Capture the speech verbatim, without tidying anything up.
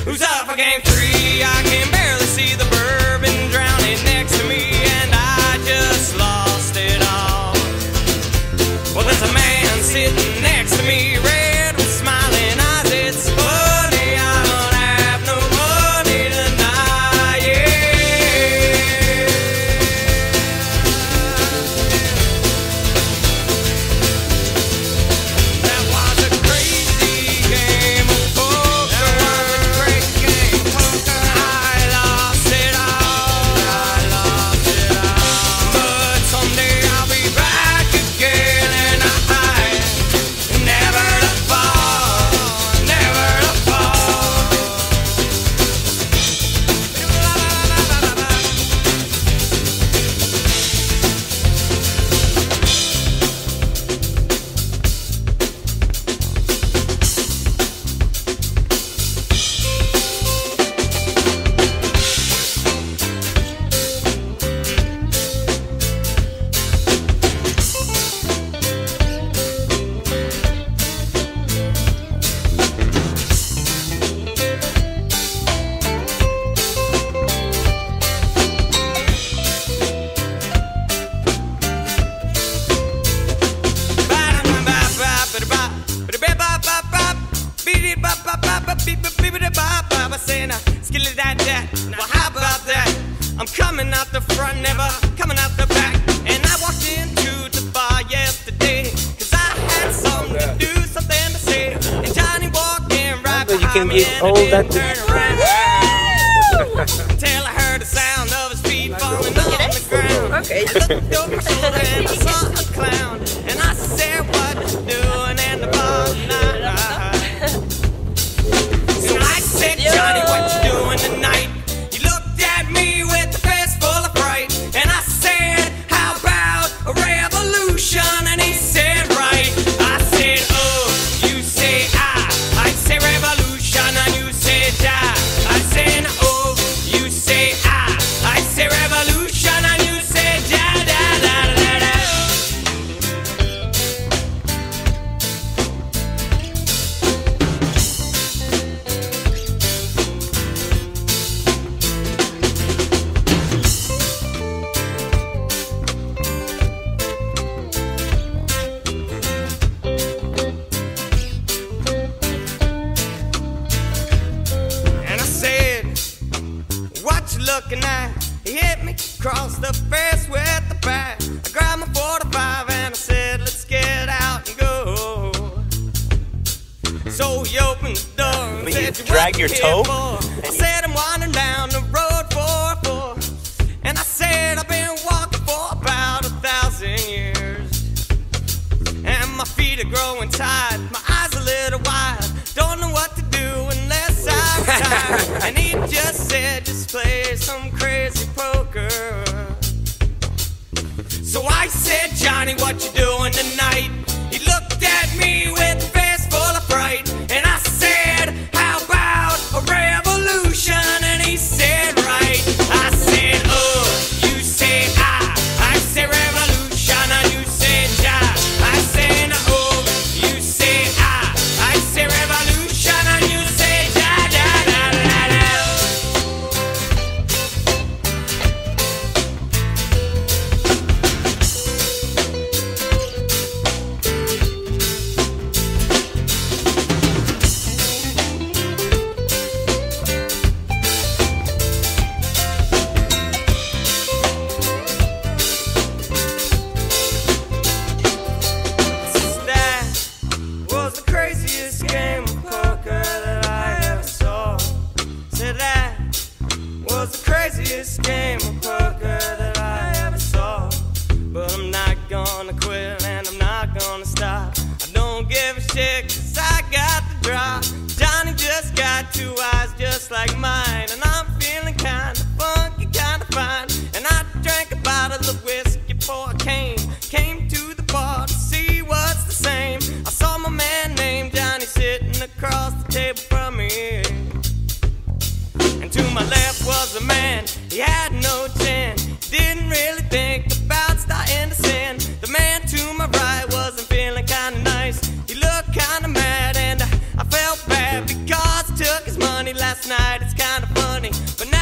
Who's up for game three? I can barely see the bourbon drowning next to me, and I just lost it all. Well, there's a man sitting next to me, red with smiling eyes. It's funny, I don't have no money tonight, yeah. That was a crazy game of poker. That was a great game of poker. I lost it all. I lost it all. But someday I'll be back again, and I never to fall, never to fall. Well, how about that? I'm coming out the front, never coming out the back. And I walked into the bar yesterday, cause I had something to do, something to say. And Johnny walked in right behind me, and I didn't turn around until I heard the sound of his feet falling on the ground. Okay. I looked over shoulder and I saw a clown, and I said, what you doing in the bar tonight? So I said, Johnny, what you doing tonight? He looked at me with a fist full of fright, and I said, how about a revolution? And he said, right. I said, oh, you say I. I say revolution, and you say die. I said, oh, you say I. I say revolution, and you say die, da, da, da, da. And I said, what you looking at? He hit me across the face with the bat. I grabbed my forty-five and I said, let's get out and go. So he opened the door and But said, you "What drag you your here toe?" for?" I said, I'm wandering down the road four four. And I said, I've been walking for about a thousand years. And my feet are growing tired, my eyes a little wide. Don't know what to do unless I retire. And he just said, just play some crazy poker. So I said, Johnny, what you doing tonight? He looked at me with a face full of fright, and I said, how about a revolution? And he said, right. I said, oh, you say I. I say revolution, and you say die. I say, oh, you say I. I say revolution, and you say die, da, da, da, da. That was the craziest game of poker that I ever saw. Said that was the craziest game of poker that I ever saw. But I'm not gonna quit and I'm not gonna stop. I don't give a shit cause I got the drop. Johnny just got two eyes just like mine, and I'm feeling kinda funky, kinda fine. And I drank a bottle of whiskey before I came Came to the bar to see what's the same. I saw my man named Johnny sitting across the table from me, and to my left was a man, he had no chin. Didn't really think about starting to sin. The man to my right wasn't feeling kinda nice. He looked kinda mad, and I felt bad because I took his money money last night, it's kinda funny, but now